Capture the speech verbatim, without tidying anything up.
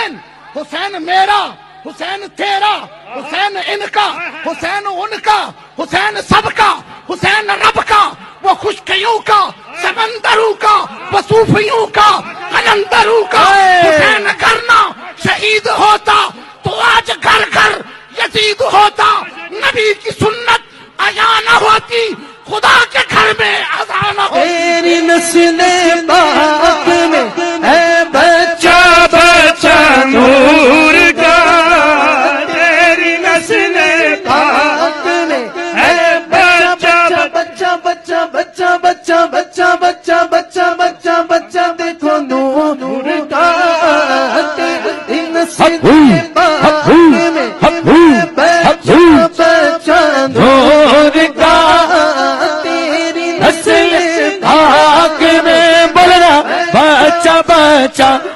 حسین، حسین میرا، حسین تیرا، حسین ان کا، حسین ان کا، حسین سب کا، حسین رب کا، وہ خشکیوں کا، سمندروں کا، وہ صوفیوں کا، قلندروں کا۔ حسین کرنا شہید ہوتا تو آج گھر گھر یزید ہوتا، نبی کی سنت عیا نہ ہوتی، خدا کے گھر میں اذان نہ ہوتی۔ تیری نسل پاک میں ہے بچہ بچہ نور کا، تیری نسل پاک میں ہے بچہ بچہ بچہ بچہ بچہ بچہ بچہ بچہ بچہ بچہ دیکھو نور کا، تیری نسل پاک میں ہے بچہ بچہ نور کا، بچہ بچہ